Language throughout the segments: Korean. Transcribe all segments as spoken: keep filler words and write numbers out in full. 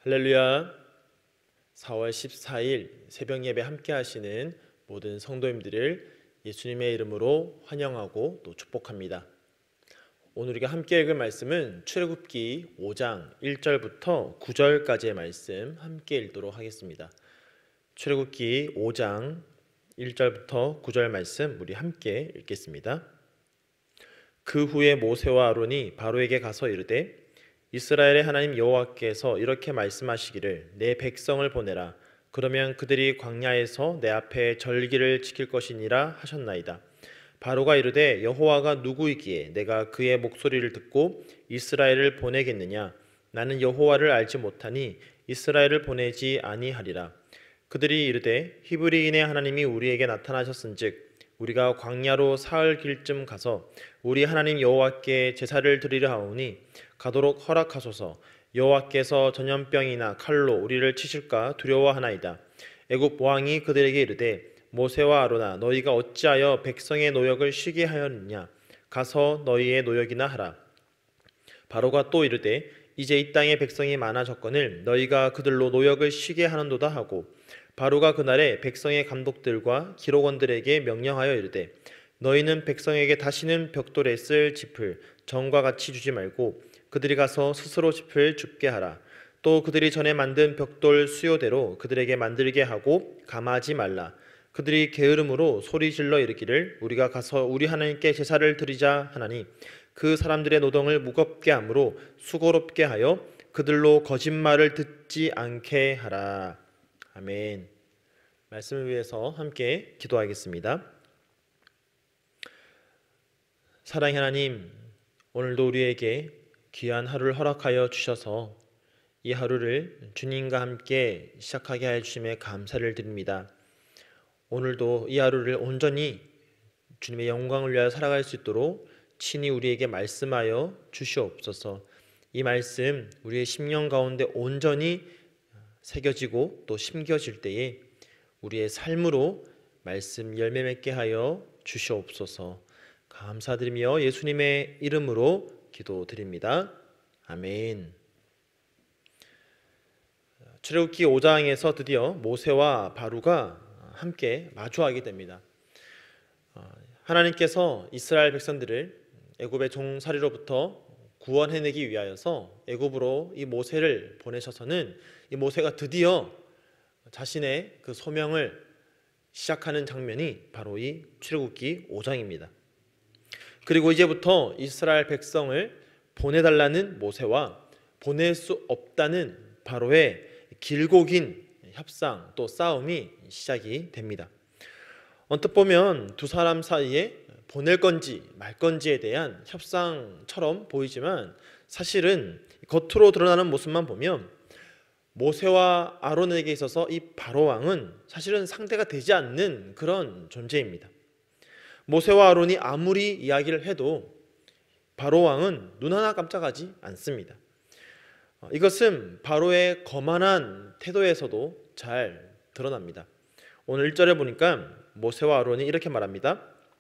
할렐루야. 사월 십사일 새벽 예배 함께 하시는 모든 성도님들을 예수님의 이름으로 환영하고 또 축복합니다. 오늘 우리가 함께 읽을 말씀은 출애굽기 오장 일절부터 구절까지의 말씀 함께 읽도록 하겠습니다. 출애굽기 오장 일절부터 구절 말씀 우리 함께 읽겠습니다. 그 후에 모세와 아론이 바로에게 가서 이르되 이스라엘의 하나님 여호와께서 이렇게 말씀하시기를 내 백성을 보내라. 그러면 그들이 광야에서 내 앞에 절기를 지킬 것이니라 하셨나이다. 바로가 이르되 여호와가 누구이기에 내가 그의 목소리를 듣고 이스라엘을 보내겠느냐? 나는 여호와를 알지 못하니 이스라엘을 보내지 아니하리라. 그들이 이르되 히브리인의 하나님이 우리에게 나타나셨은즉 우리가 광야로 사흘 길쯤 가서 우리 하나님 여호와께 제사를 드리려 하오니 가도록 허락하소서. 여호와께서 전염병이나 칼로 우리를 치실까 두려워하나이다. 애굽 왕이 그들에게 이르되 모세와 아론아 너희가 어찌하여 백성의 노역을 쉬게 하였느냐? 가서 너희의 노역이나 하라. 바로가 또 이르되 이제 이 땅에 백성이 많아졌거늘 너희가 그들로 노역을 쉬게 하는도다 하고 바로가 그날에 백성의 감독들과 기록원들에게 명령하여 이르되 너희는 백성에게 다시는 벽돌에 쓸 짚을 전과 같이 주지 말고 그들이 가서 스스로 짚을 줍게 하라. 또 그들이 전에 만든 벽돌 수요대로 그들에게 만들게 하고 감하지 말라. 그들이 게으름으로 소리질러 이르기를 우리가 가서 우리 하나님께 제사를 드리자 하나니 그 사람들의 노동을 무겁게 함으로 수고롭게 하여 그들로 거짓말을 듣지 않게 하라. 아멘. 말씀을 위해서 함께 기도하겠습니다. 사랑의 하나님, 오늘도 우리에게 귀한 하루를 허락하여 주셔서 이 하루를 주님과 함께 시작하게 하여 주심에 감사를 드립니다. 오늘도 이 하루를 온전히 주님의 영광을 위하여 살아갈 수 있도록 친히 우리에게 말씀하여 주시옵소서. 이 말씀 우리의 심령 가운데 온전히 새겨지고 또 심겨질 때에 우리의 삶으로 말씀 열매 맺게 하여 주시옵소서. 감사드리며 예수님의 이름으로 기도드립니다. 아멘. 출애굽기 오장에서 드디어 모세와 바로가 함께 마주하게 됩니다. 하나님께서 이스라엘 백성들을 애굽의 종살이로부터 구원해내기 위하여서 애굽으로 이 모세를 보내셔서는 이 모세가 드디어 자신의 그 소명을 시작하는 장면이 바로 이 출애굽기 오장입니다. 그리고 이제부터 이스라엘 백성을 보내달라는 모세와 보낼 수 없다는 바로의 길고 긴 협상 또 싸움이 시작이 됩니다. 언뜻 보면 두 사람 사이에 보낼 건지 말 건지에 대한 협상처럼 보이지만 사실은 겉으로 드러나는 모습만 보면 모세와 아론에게 있어서 이 바로 왕은 사실은 상대가 되지 않는 그런 존재입니다. 모세와 아론이 아무리 이야기를 해도 바로 왕은 눈 하나 깜짝하지 않습니다. 이것은 바로의 거만한 태도에서도 잘 드러납니다. 오늘 일 절에 보니까 모세와 아론이 이렇게 말합니다.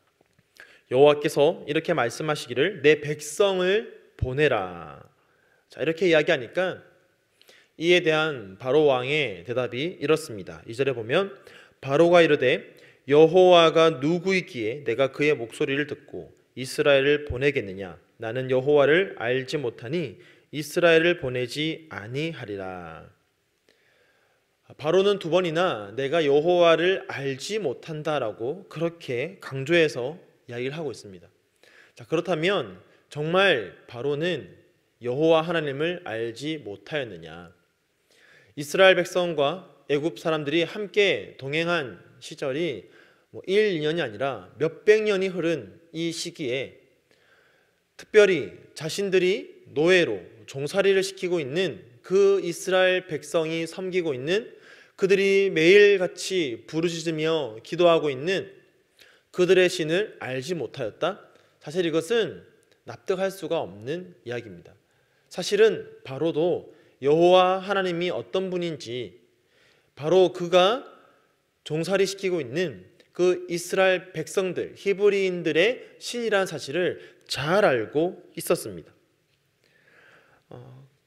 여호와께서 이렇게 말씀하시기를 내 백성을 보내라. 자, 이렇게 이야기하니까 이에 대한 바로 왕의 대답이 이렇습니다. 이 절에 보면 바로가 이르되 여호와가 누구이기에 내가 그의 목소리를 듣고 이스라엘을 보내겠느냐? 나는 여호와를 알지 못하니 이스라엘을 보내지 아니하리라. 바로는 두 번이나 내가 여호와를 알지 못한다라고 그렇게 강조해서 이야기를 하고 있습니다. 자, 그렇다면 정말 바로는 여호와 하나님을 알지 못하였느냐? 이스라엘 백성과 애굽 사람들이 함께 동행한 시절이 뭐 일, 이 년이 아니라 몇백 년이 흐른 이 시기에 특별히 자신들이 노예로 종살이를 시키고 있는 그 이스라엘 백성이 섬기고 있는 그들이 매일같이 부르짖으며 기도하고 있는 그들의 신을 알지 못하였다? 사실 이것은 납득할 수가 없는 이야기입니다. 사실은 바로도 여호와 하나님이 어떤 분인지 바로 그가 종살이 시키고 있는 그 이스라엘 백성들, 히브리인들의 신이라는 사실을 잘 알고 있었습니다. 어,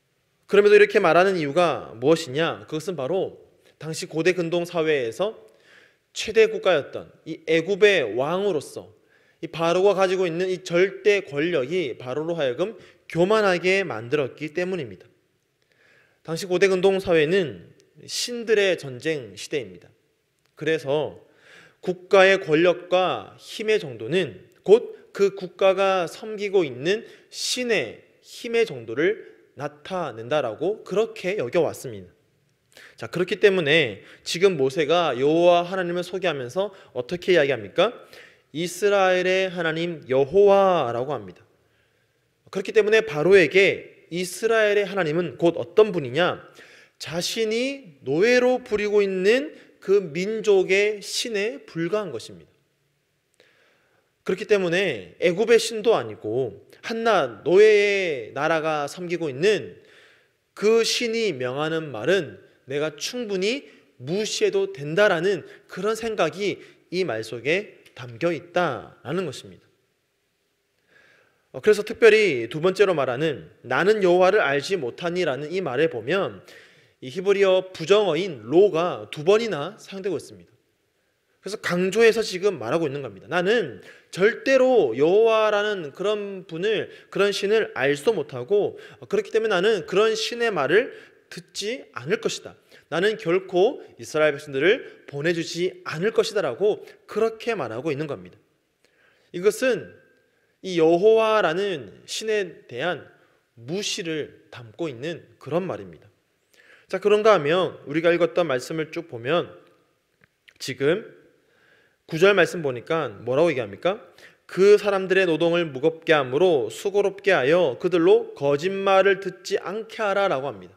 그럼에도 이렇게 말하는 이유가 무엇이냐? 그것은 바로 당시 고대 근동 사회에서 최대 국가였던 이 애굽의 왕으로서 이 바로가 가지고 있는 이 절대 권력이 바로로 하여금 교만하게 만들었기 때문입니다. 당시 고대 근동 사회는 신들의 전쟁 시대입니다. 그래서 국가의 권력과 힘의 정도는 곧 그 국가가 섬기고 있는 신의 힘의 정도를 나타낸다라고 그렇게 여겨왔습니다. 자, 그렇기 때문에 지금 모세가 여호와 하나님을 소개하면서 어떻게 이야기합니까? 이스라엘의 하나님 여호와라고 합니다. 그렇기 때문에 바로에게 이스라엘의 하나님은 곧 어떤 분이냐? 자신이 노예로 부리고 있는 그 민족의 신에 불과한 것입니다. 그렇기 때문에 애굽의 신도 아니고 한낱 노예의 나라가 섬기고 있는 그 신이 명하는 말은 내가 충분히 무시해도 된다라는 그런 생각이 이 말 속에 담겨 있다라는 것입니다. 그래서 특별히 두 번째로 말하는 나는 여호와를 알지 못하니라는 이 말에 보면 이 히브리어 부정어인 로가 두 번이나 사용되고 있습니다. 그래서 강조해서 지금 말하고 있는 겁니다. 나는 절대로 여호와라는 그런 분을, 그런 신을 알지도 못하고 그렇기 때문에 나는 그런 신의 말을 듣지 않을 것이다. 나는 결코 이스라엘 백성들을 보내주지 않을 것이다 라고 그렇게 말하고 있는 겁니다. 이것은 이 여호와라는 신에 대한 무시를 담고 있는 그런 말입니다. 자, 그런가 하면 우리가 읽었던 말씀을 쭉 보면 지금 구 절 말씀 보니까 뭐라고 얘기합니까? 그 사람들의 노동을 무겁게 함으로 수고롭게 하여 그들로 거짓말을 듣지 않게 하라 라고 합니다.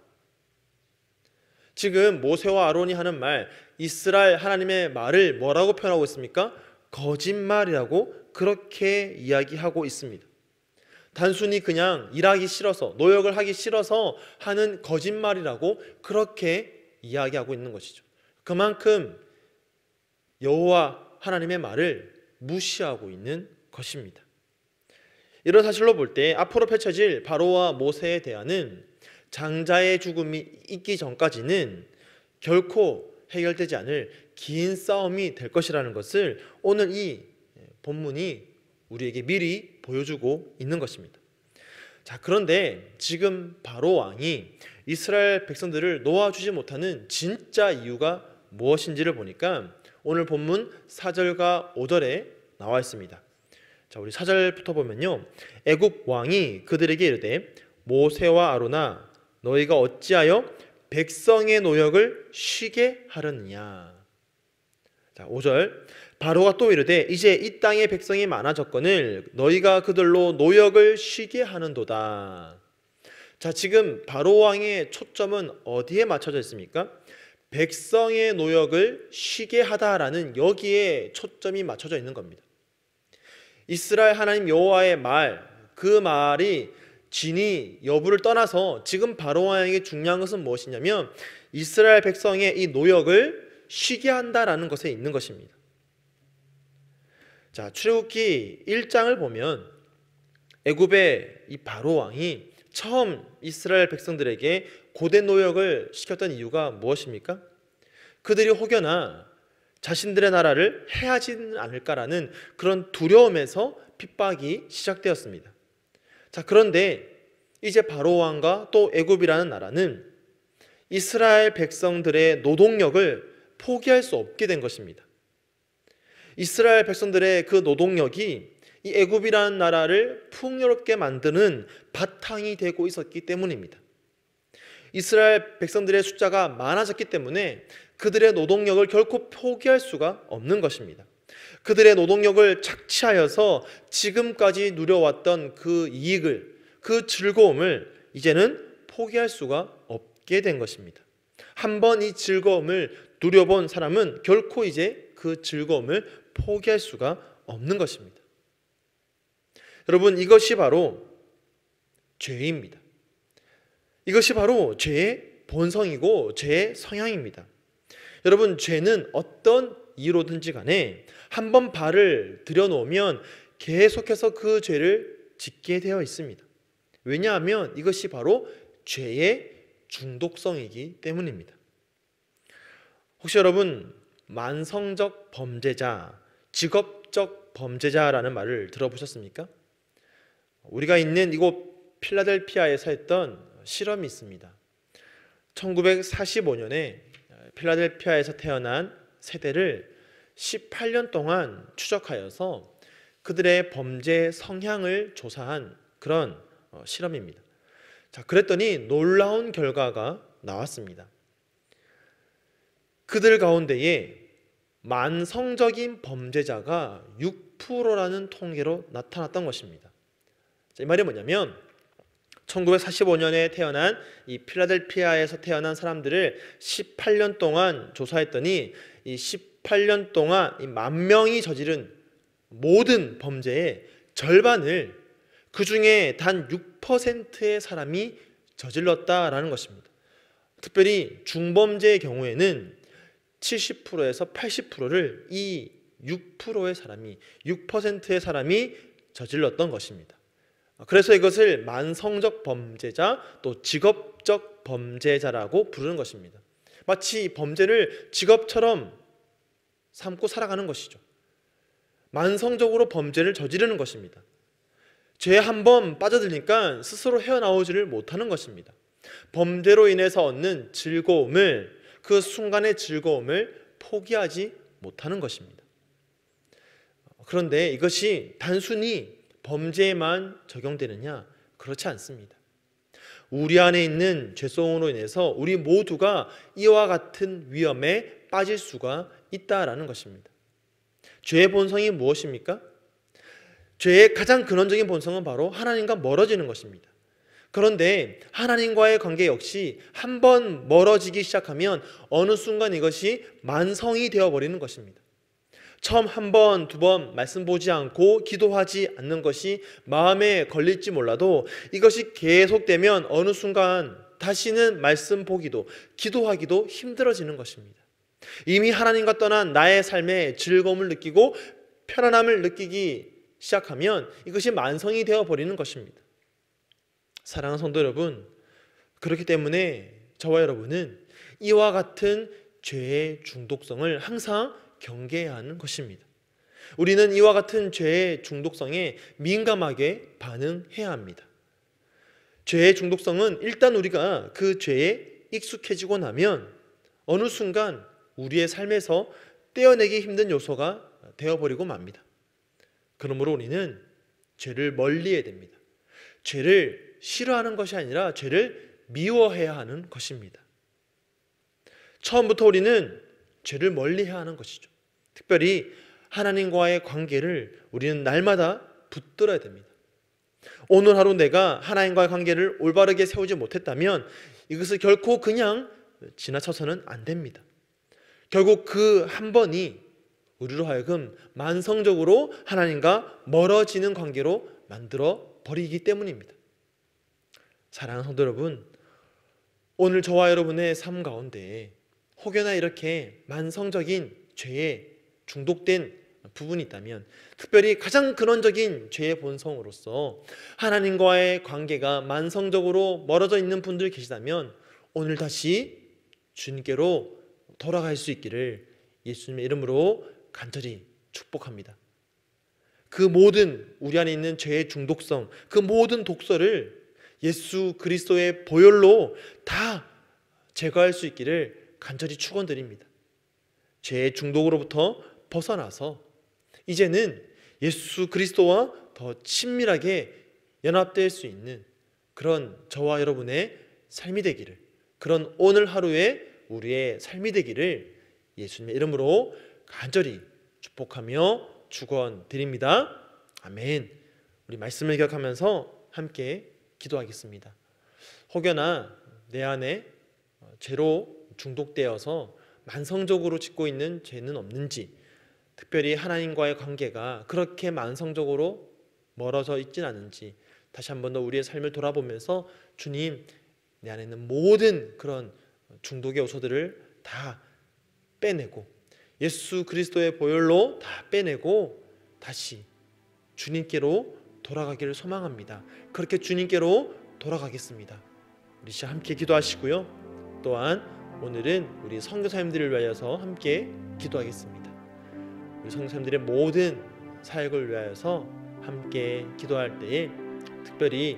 지금 모세와 아론이 하는 말, 이스라엘 하나님의 말을 뭐라고 표현하고 있습니까? 거짓말이라고 그렇게 이야기하고 있습니다. 단순히 그냥 일하기 싫어서, 노역을 하기 싫어서 하는 거짓말이라고 그렇게 이야기하고 있는 것이죠. 그만큼 여호와 하나님의 말을 무시하고 있는 것입니다. 이런 사실로 볼 때 앞으로 펼쳐질 바로와 모세에 대한은 장자의 죽음이 있기 전까지는 결코 해결되지 않을 긴 싸움이 될 것이라는 것을 오늘 이 본문이 우리에게 미리 보여주고 있는 것입니다. 자, 그런데 지금 바로 왕이 이스라엘 백성들을 놓아주지 못하는 진짜 이유가 무엇인지를 보니까 오늘 본문 사 절과 오 절에 나와 있습니다. 자, 우리 사 절부터 보면요, 애굽 왕이 그들에게 이르되 모세와 아론아 너희가 어찌하여 백성의 노역을 쉬게 하려느냐. 자, 오 절 바로가 또 이르되 이제 이 땅의 백성이 많아졌거늘 너희가 그들로 노역을 쉬게 하는도다. 자, 지금 바로 왕의 초점은 어디에 맞춰져 있습니까? 백성의 노역을 쉬게 하다라는 여기에 초점이 맞춰져 있는 겁니다. 이스라엘 하나님 여호와의 말, 그 말이 진위 여부를 떠나서 지금 바로 왕에게 중요한 것은 무엇이냐면 이스라엘 백성의 이 노역을 쉬게 한다라는 것에 있는 것입니다. 자, 출애굽기 일 장을 보면 애굽의 이 바로 왕이 처음 이스라엘 백성들에게 고대 노역을 시켰던 이유가 무엇입니까? 그들이 혹여나 자신들의 나라를 해하지는 않을까라는 그런 두려움에서 핍박이 시작되었습니다. 자, 그런데 이제 바로 왕과 또 애굽이라는 나라는 이스라엘 백성들의 노동력을 포기할 수 없게 된 것입니다. 이스라엘 백성들의 그 노동력이 이 애굽이라는 나라를 풍요롭게 만드는 바탕이 되고 있었기 때문입니다. 이스라엘 백성들의 숫자가 많아졌기 때문에 그들의 노동력을 결코 포기할 수가 없는 것입니다. 그들의 노동력을 착취하여서 지금까지 누려왔던 그 이익을, 그 즐거움을 이제는 포기할 수가 없게 된 것입니다. 한번 이 즐거움을 누려본 사람은 결코 이제 그 즐거움을 포기할 수가 없는 것입니다. 여러분, 이것이 바로 죄입니다. 이것이 바로 죄의 본성이고 죄의 성향입니다. 여러분, 죄는 어떤 이유로든지 간에 한번 발을 들여놓으면 계속해서 그 죄를 짓게 되어 있습니다. 왜냐하면 이것이 바로 죄의 중독성이기 때문입니다. 혹시 여러분 만성적 범죄자, 직업적 범죄자라는 말을 들어보셨습니까? 우리가 있는 이곳 필라델피아에서 했던 실험이 있습니다. 천구백사십오 년에 필라델피아에서 태어난 세대를 십팔 년 동안 추적하여서 그들의 범죄 성향을 조사한 그런 실험입니다. 자, 그랬더니 놀라운 결과가 나왔습니다. 그들 가운데에 만성적인 범죄자가 육 퍼센트라는 통계로 나타났던 것입니다. 자, 이 말이 뭐냐면 천구백사십오 년에 태어난 이 필라델피아에서 태어난 사람들을 십팔 년 동안 조사했더니 이 십팔 년 동안 이 만 명이 저지른 모든 범죄의 절반을 그 중에 단 육 퍼센트의 사람이 저질렀다라는 것입니다. 특별히 중범죄의 경우에는 칠십 퍼센트에서 팔십 퍼센트를 이 육 퍼센트의 사람이 육 퍼센트의 사람이 저질렀던 것입니다. 그래서 이것을 만성적 범죄자 또 직업적 범죄자라고 부르는 것입니다. 마치 범죄를 직업처럼 삼고 살아가는 것이죠. 만성적으로 범죄를 저지르는 것입니다. 죄에 한번 빠져들니까 스스로 헤어나오지를 못하는 것입니다. 범죄로 인해서 얻는 즐거움을, 그 순간의 즐거움을 포기하지 못하는 것입니다. 그런데 이것이 단순히 범죄에만 적용되느냐? 그렇지 않습니다. 우리 안에 있는 죄성으로 인해서 우리 모두가 이와 같은 위험에 빠질 수가 있다라는 것입니다. 죄의 본성이 무엇입니까? 죄의 가장 근원적인 본성은 바로 하나님과 멀어지는 것입니다. 그런데 하나님과의 관계 역시 한번 멀어지기 시작하면 어느 순간 이것이 만성이 되어버리는 것입니다. 처음 한 번, 두 번 말씀 보지 않고 기도하지 않는 것이 마음에 걸릴지 몰라도 이것이 계속되면 어느 순간 다시는 말씀 보기도, 기도하기도 힘들어지는 것입니다. 이미 하나님과 떠난 나의 삶에 즐거움을 느끼고 편안함을 느끼기 시작하면 이것이 만성이 되어버리는 것입니다. 사랑하는 성도 여러분, 그렇기 때문에 저와 여러분은 이와 같은 죄의 중독성을 항상 경계해야 하는 것입니다. 우리는 이와 같은 죄의 중독성에 민감하게 반응해야 합니다. 죄의 중독성은 일단 우리가 그 죄에 익숙해지고 나면 어느 순간 우리의 삶에서 떼어내기 힘든 요소가 되어버리고 맙니다. 그러므로 우리는 죄를 멀리해야 됩니다. 죄를 싫어하는 것이 아니라 죄를 미워해야 하는 것입니다. 처음부터 우리는 죄를 멀리해야 하는 것이죠. 특별히 하나님과의 관계를 우리는 날마다 붙들어야 됩니다. 오늘 하루 내가 하나님과의 관계를 올바르게 세우지 못했다면 이것을 결코 그냥 지나쳐서는 안 됩니다. 결국 그 한 번이 우리로 하여금 만성적으로 하나님과 멀어지는 관계로 만들어 버리기 때문입니다. 사랑하는 성도 여러분, 오늘 저와 여러분의 삶 가운데 혹여나 이렇게 만성적인 죄에 중독된 부분이 있다면, 특별히 가장 근원적인 죄의 본성으로서 하나님과의 관계가 만성적으로 멀어져 있는 분들 계시다면 오늘 다시 주님께로 돌아갈 수 있기를 예수님의 이름으로 간절히 축복합니다. 그 모든 우리 안에 있는 죄의 중독성, 그 모든 독소를 예수 그리스도의 보혈로 다 제거할 수 있기를 간절히 축원드립니다. 죄의 중독으로부터 벗어나서 이제는 예수 그리스도와 더 친밀하게 연합될 수 있는 그런 저와 여러분의 삶이 되기를, 그런 오늘 하루의 우리의 삶이 되기를 예수님의 이름으로 간절히 축복하며 축원드립니다. 아멘. 우리 말씀을 기억하면서 함께 기도하겠습니다. 혹여나 내 안에 죄로 중독되어서 만성적으로 짓고 있는 죄는 없는지, 특별히 하나님과의 관계가 그렇게 만성적으로 멀어져 있진 않은지 다시 한 번 더 우리의 삶을 돌아보면서 주님, 내 안에 있는 모든 그런 중독의 요소들을 다 빼내고 예수 그리스도의 보혈로 다 빼내고 다시 주님께로 돌아가기를 소망합니다. 그렇게 주님께로 돌아가겠습니다. 우리 시간 함께 기도하시고요. 또한 오늘은 우리 선교사님들을 위하여서 함께 기도하겠습니다. 우리 선교사님들의 모든 사역을 위하여서 함께 기도할 때에 특별히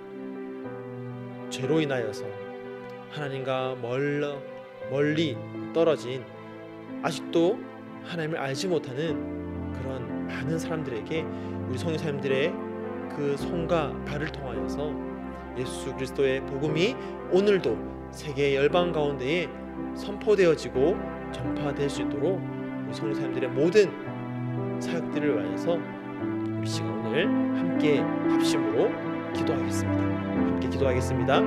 죄로 인하여서 하나님과 멀러, 멀리 떨어진 아직도 하나님을 알지 못하는 그런 많은 사람들에게 우리 선교사님들의 그 손과 발을 통하여서 예수 그리스도의 복음이 오늘도 세계 열방 가운데에 선포되어지고 전파될 수 있도록 우리 선교사님들의 모든 사역들을 위하여서 우리 시간 오늘 함께 합심으로 기도하겠습니다. 함께 기도하겠습니다.